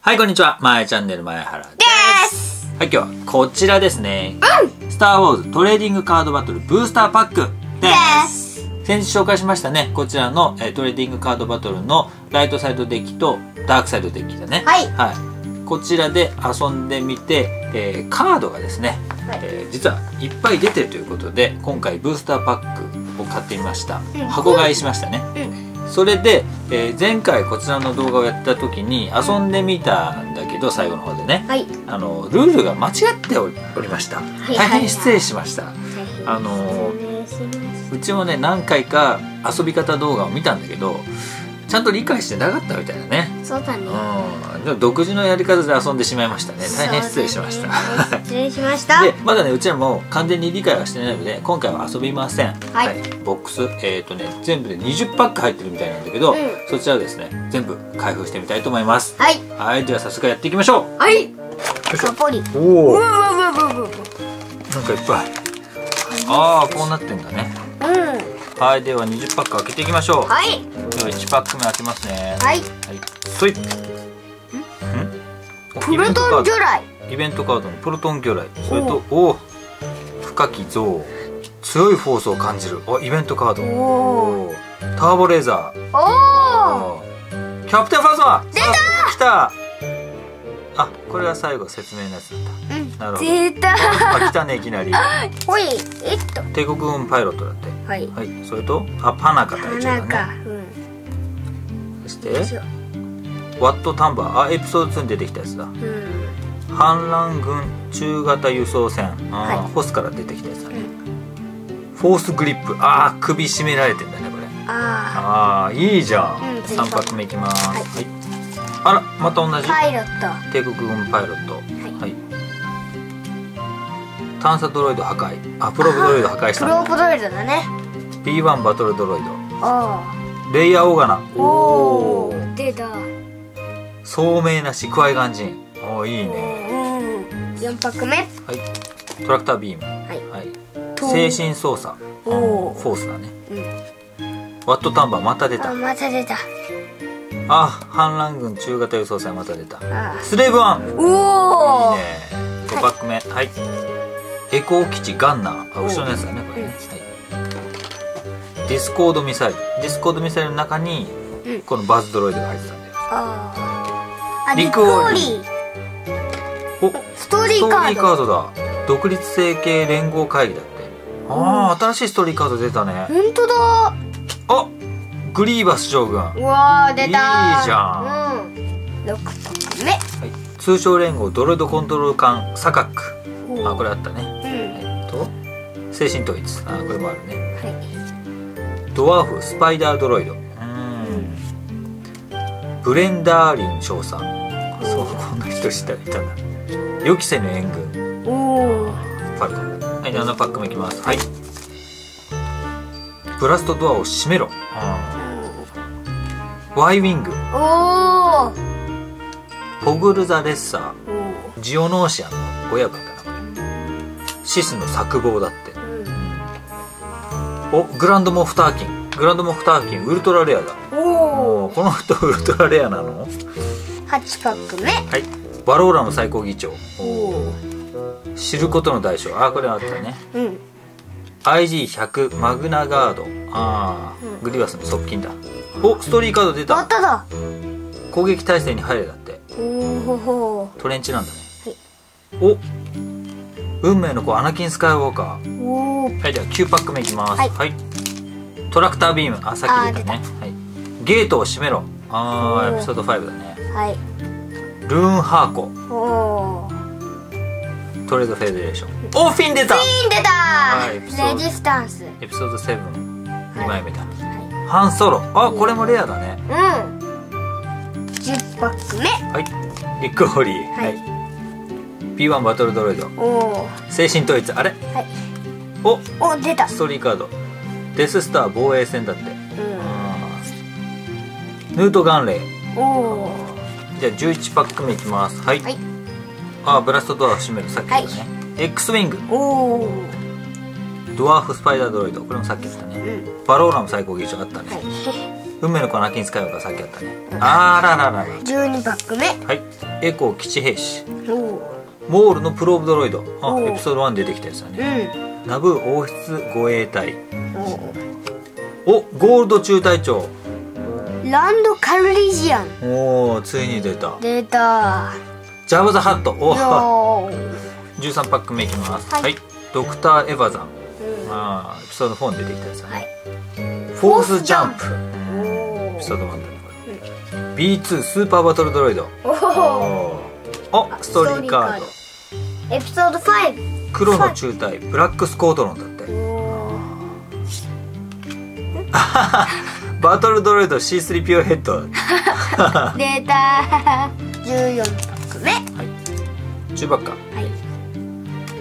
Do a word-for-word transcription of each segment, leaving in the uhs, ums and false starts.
はい、こんにちは。まえチャンネル前原です。はい、今日はこちらですね。 うん、 スター・ウォーズトレーディングカードバトルブースターパックです。先日紹介しましたね。こちらの、えー、トレーディングカードバトルのライトサイドデッキとダークサイドデッキだね。 はい。 はい。こちらで遊んでみて、えー、カードがですね、はい、えー、実はいっぱい出てるということで、今回ブースターパックを買ってみました。うん、箱買いしましたね。うんそれで、えー、前回こちらの動画をやった時に遊んでみたんだけど最後の方でね、はい、あのルールが間違っておりました。大変失礼しました。あのうちもね何回か遊び方動画を見たんだけどちゃんと理解してなかったみたいだね。 そうだね。 うん、でも独自のやり方で遊んでしまいましたね。大変失礼しました。 失礼しました。 でまだねうちらも完全に理解はしてないので今回は遊びません。 はい、 はい、ボックスえっ、ー、とね全部でにじゅっパック入ってるみたいなんだけど、うん、そちらをですね全部開封してみたいと思います。はい。はい、では早速やっていきましょう。 はい。たっぷり。 おお。なんかいっぱい。ああこうなってんだね。うん。はい、ではにじゅっパック開けていきましょう。はい。ではいちパック目開けますね。はい。はい。そい。ん？ プルトン魚雷。 イベントカードのプルトン魚雷。それとおお。深き象。強いフォースを感じる。おイベントカード。おお。ターボレーザー。おお。キャプテンファズマ。出た。来た。あ、これは最後説明のやつだった。うん。なるほど。出た。あ、来たねいきなり。ほい。えっと。帝国軍パイロットだって。はい。はい。それとあパナカ隊長だね。うん。そしてワットタンバーあエピソードツーに出てきたやつだ。うん。反乱軍中型輸送船あホスから出てきたやつだね。フォースグリップああ首絞められてんだねこれ。ああいいじゃん。三パック目いきます。はい。あらまた同じパイロット帝国軍パイロット。はい。探査ドロイド破壊あプロブドロイド破壊したんだ。 プロブドロイドだね。 ビーワン バトルドロイドレイヤーオーガナおお出た。 聡明なしクワイガンジンおおいいね。 よんパック目はいトラクタービームはい精神操作フォースだね。ワットタンバーまた出た。 また出た。 あ反乱軍中型輸送船また出た。スレーブワンおおいいね。ごパック目はいエコー基地ガンナーあ後ろのやつだねこれね。ディスコードミサイルディスコードミサイルの中にこのバズドロイドが入ってたんだよ。 あリクオーリーおストーリーカードだ。独立成系連合会議だって。ああ新しいストーリーカード出たね。 本当だ。 あグリーバス将軍うわー出た。いいじゃん。 ろくパック目はい通称連合ドロイドコントロール艦サカックあこれあったね。えっと精神統一あこれもあるね。ドワーフスパイダードロイドうんブレンダーリン少佐そうこんな人知ったらいたんだ。予期せぬ援軍おおファルコンはいななパック目いきます。はいブラストドアを閉めろワイウィングおおポグルザレッサージオノーシアンの親分だなこれ。シスの策謀だって。おグランドモフターキングランドモフターキンウルトラレアだ。おおこの人ウルトラレアなの。 はちパック目はいバローラの最高議長お知ることの代償あこれあったね。うん アイジーひゃく マグナガードああ、うん、グリバスの側近だ。おストーリーカード出た。 まただ攻撃態勢に入れだって。おトレンチなんだね。はい、お運命の子アナキン・スカイウォーカーおはいではきゅうパック目いきます。はい、はい、トラクタービームあさっき出たね。はい、ゲートを閉めろああエピソードファイブだね。はいルーンハーコおトレードフェデレーションおフィン出た。 フィン出た、はい、レジスタンスエピソードセブンにまいめだ。はい、ハンソロあこれもレアだね。 うんじゅっパック目はいリックホリーはい、はい、ビーワン バトルドロイドお精神統一あれ、はい、おお出たストーリーカードデススター防衛戦だって。うんヌート・ガンレイおじゃあじゅういちパック目いきます。はい、はい、あブラストドアを閉めるさっきだね。はい、X ウィングおドワーフスパイダードロイドこれもさっき言ったね。うん、バローラも最高技術あったね。はい、運命の子アナキンスカイウォーカーさっきあったね。うん、あららららじゅうにパック目はいエコー基地兵士。 おお。 モールのプローブドロイド。あ、 おうエピソードワン出てきたやつだうね。 ん。 ナブ王室護衛隊。 おお、ゴールド中隊長。 お。ランドカルリジアン。 おお、ついに出た。 出た。 ジャブ・ザ・ハット。おお、 お。 じゅうさんパック目いきます。 はいはい。ドクター・エヴァザン。 うん。 ああ、エピソードフォーに出てきたやつだはね。 い。 フォースジャンプ。 おエおピソードワンだね、これ。ビーツー スーパーバトルドロイド。 おお。 お、ストーリーカード。 エピソードファイブ。 黒の中隊、ブラックスコートロンだって。 おお。 バトルドロイド シースリーピーオー ヘッド。 出た。じゅうよんパック目。 はい。中ばっか。 はい。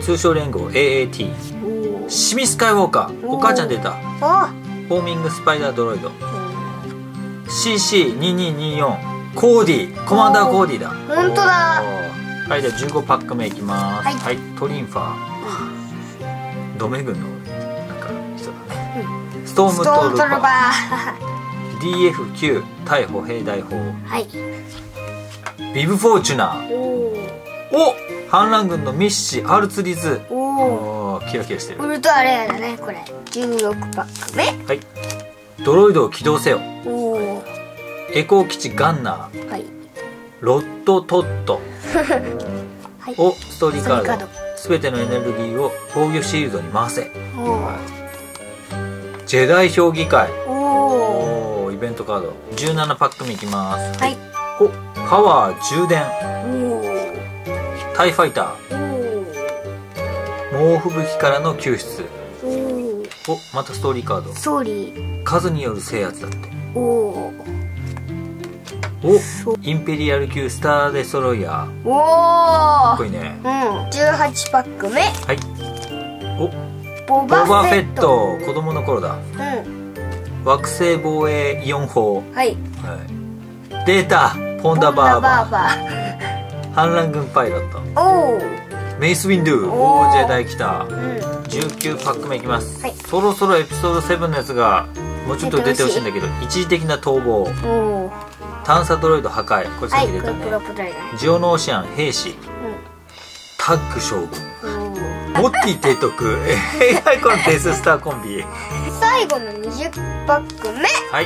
通称連合 エーエーティー。 おお。 シミスカイウォーカー。お母ちゃん出た。 お。 フォーミングスパイダードロイド。シーシーににによん。コーディ。コマンダーコーディだ。 本当だ。 はい、じゃあじゅうごパック目いきます。 はいはい。トリンファー。ドメ軍のなんか人だね。ストームトストームトルバルバー。 ー。ディーエフきゅう。逮捕兵大砲。 はい。 ビブフォーチュナー。 おお。 お、反乱軍のミッシアルツリズ。 おお。 おー、キラキラしてる。 ウルトラレアだね、これ。じゅうろくパック目。 はい。ドロイドを起動せよ。 おお。 エコー基地ガンナー。 はい。 ロットトット。 はい。 お、ストーリーカードストーリーカード。 すべてのエネルギーを防御シールドに回せ。 おお。 ジェダイ評議会。 おお。 おー、イベントカード。じゅうななパック目いきます。 はい。 お、パワー充電。 おお。 タイファイタおー。猛吹雪からの救出。 お。おお。 お、またストーリーカード。 ソーリー。 数による制圧だって。 おお。 お、インペリアル級スターデストロイヤー。 おお。 かっこいいね。 うん。じゅうはちパック目。 はい。お、 ボボバフェバフェッット。 ト。 子供の頃だ。 うん。 惑星防衛イオン砲。 はい。 はい。データポンダバーバー。 バ反乱軍パイロット。 ー。おお。 メイスウィンドゥ。 おーおー、ジェダイ来た。 うん。 じゅうきゅうパック目いきます。 はいそろそろエピソードセブンのやつがもうちょっと出てほしいんだけど、一時的な逃亡。 おお。 探査ドロイド破壊。これさはい。 っき出たこれプロね。 プライだね。 ジオノーシアン兵士。 うタッグ将軍。 ん。 モッティ提督。エーアイ コンデススターコンビ。 最後のにじゅうパック目。 はい。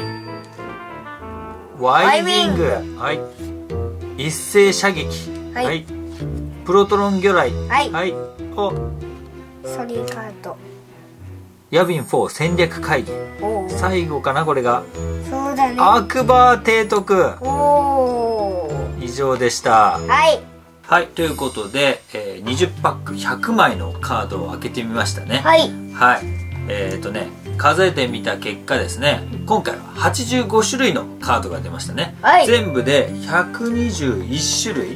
ワイウィング。はい。一斉射撃。 はいはい。プロトロン魚雷。 はい。 はい。お、 ソリーカード。 ヤビンフォー戦略会議。 おお。 最後かな、これが。 そうだね。 アクバー提督。 おお。 以上でした。 はい。 はい、ということで、えー、にじゅうパックひゃくまいのカードを開けてみましたね。 はい。 はい。えっ、ー、とね、数えてみた結果ですね、今回ははちじゅうごしゅるいのカードが出ましたね。 はい。 全部でひゃくにじゅういちしゅるい。 うん。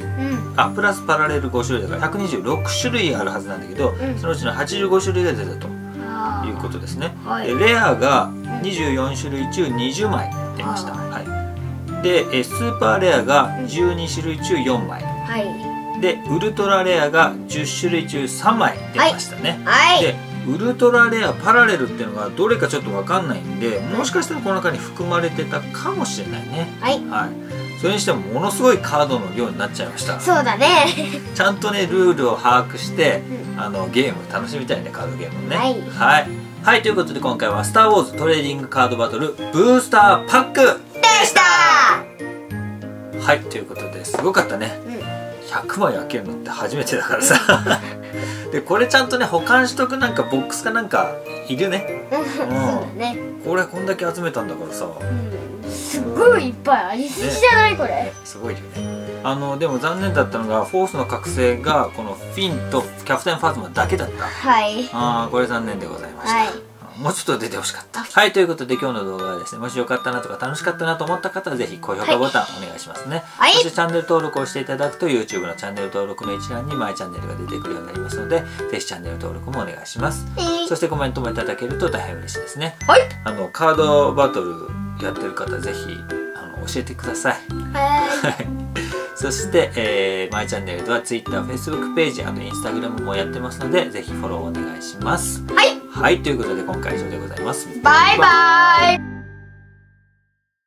あ、プラスパラレルごしゅるいだからひゃくにじゅうろくしゅるいあるはずなんだけど、 うんそのうちのはちじゅうごしゅるいが出たとあいうことですね。 はいでレアがにじゅうよんしゅるい中にじゅうまい出ました。はい。で、えスーパーレアがじゅうにしゅるい中よんまい。 はい。 でウルトラレアがじゅっしゅるい中さんまい出ましたね。 はい。 でウルトラレアパラレルっていうのがどれかちょっと分かんないんで、もしかしたらこの中に含まれてたかもしれないね。 はい。 はい。それにしてもものすごいカードの量になっちゃいました。 そうだね。 ちゃんとねルールを把握して、 うんあのゲーム楽しみたいね、カードゲームをね。 はいはい、はい、ということで今回は「スター・ウォーズトレーディングカードバトルブースターパック」 でしたはい、ということですごかったね。 うん。 ひゃくまい開けるのって初めてだからさでこれちゃんとね保管しとくなんかボックスかなんかいるね。 そうだね。 これこんだけ集めたんだからさ、 うん。すごいいっぱいありすぎじゃないこれね。すごいよね。あのでも残念だったのがフォースの覚醒がこのフィンとキャプテンファズマだけだった。 はい。 ああこれ残念でございました、 はい。 もうちょっと出てほしかった。はい、ということで今日の動画はですね、もしよかったなとか楽しかったなと思った方はぜひ高評価ボタンお願いしますね。 はいそしてチャンネル登録をしていただくと YouTube のチャンネル登録の一覧にマイチャンネルが出てくるようになりますので、ぜひチャンネル登録もお願いします。そしてコメントもいただけると大変嬉しいですね。 はい。 あのカードバトルやってる方ぜひあの教えてください。 はそして、えー、マイチャンネルでは Twitter、Facebook ページ、あと Instagram もやってますので、ぜひフォローお願いします。 い。はい。 はい、ということで今回は以上でございます。 バイバイ。